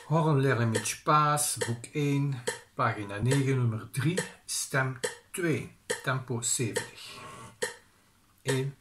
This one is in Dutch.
Horn lernen met Spaas, boek 1, pagina 9, nummer 3, stem 2, tempo 70. 1,